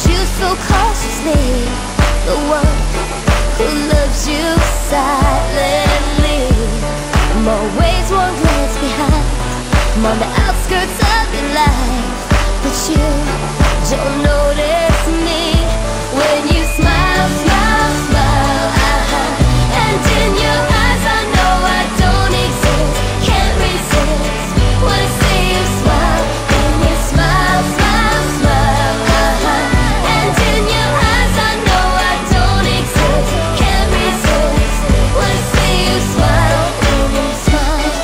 watches you so cautiously, the one who loves you silently. I'm always one glance behind, I'm on the outskirts of your life, but you don't notice me when you smile, smile, smile. And in your eyes I know I don't exist, can't resist, wanna see you smile. When you smile, smile, smile. And in your eyes I know I don't exist, can't resist, wanna see you smile. When you smile.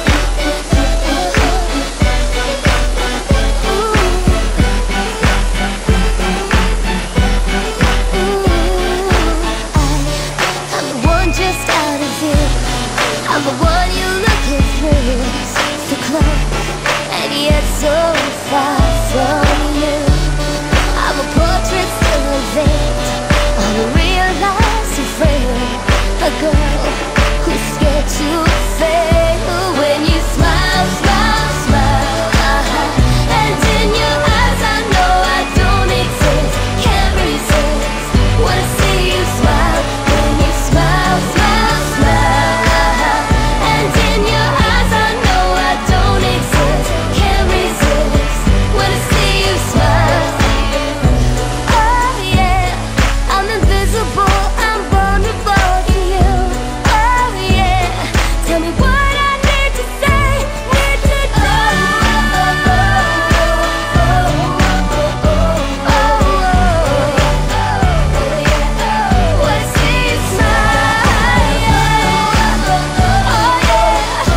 I'm the one just out of view, I'm the one you're looking through. So close and yet so far from you. I'm a portrait still unveiled, unrealized and frail, a girl who's scared to fail. When you smile, smile, smile. And in your eyes I know I don't exist, can't resist, wanna see you smile. When you smile, smile, smile. And in your eyes I know I don't exist, can't resist, wanna see you smile. Oh yeah, I'm invisible, I'm vulnerable to you. Oh yeah, tell me what I need to say, need to do. Wanna see you smile. Oh yeah.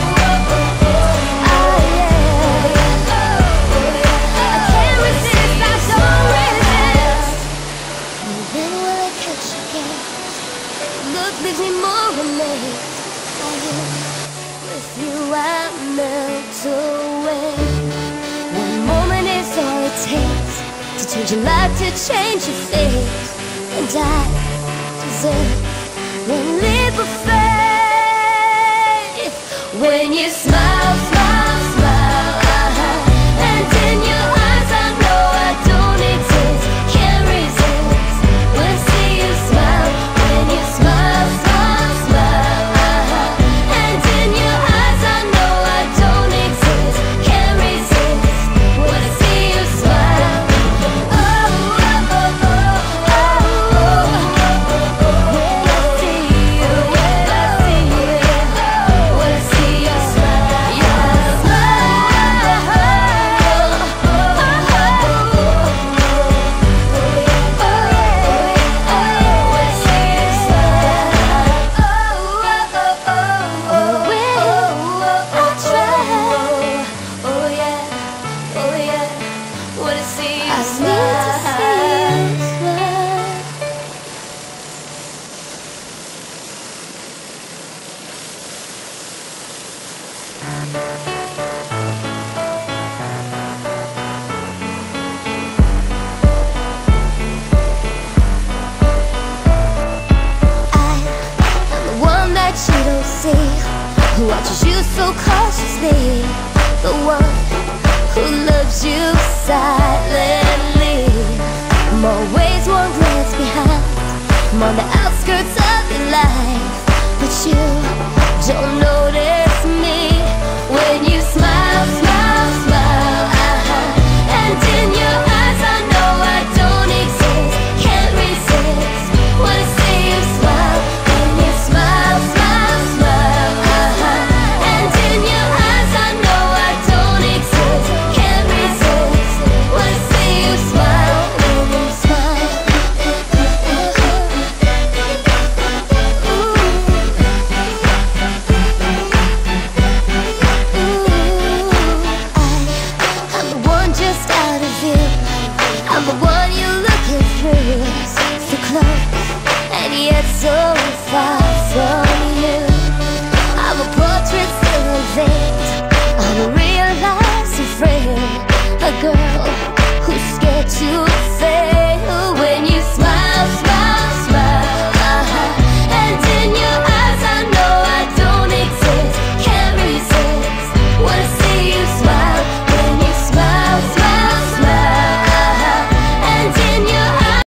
I can't resist, I don't resist. When will I catch your gaze? Look leaves me more amazed. Are you with you? I melt away. One moment is all it takes to change your life, to change your face. And I deserve one leap of faith. When you smile, smile, smile. And in your eyes I know I don't exist, can't resist, wanna see you smile. When you smile, smile, smile. And in your eyes I know I don't exist, can't resist, wanna see you smile. Oh, oh, oh, oh, oh. When I see you, when I see you, wanna see you smile. Your smile. Who watches you so cautiously, the one who loves you silently. I'm always one glance behind, I'm on the outskirts of your life, but you don't notice me when you smile, smile, smile. And in your eyes I know I don't exist, can't resist, wanna see you smile. When you smile, smile, smile. And in your eyes I know I don't exist, can't resist, wanna see you smile. When you smile. I'm the one just out of view, I'm the one you're looking through. So close and yet so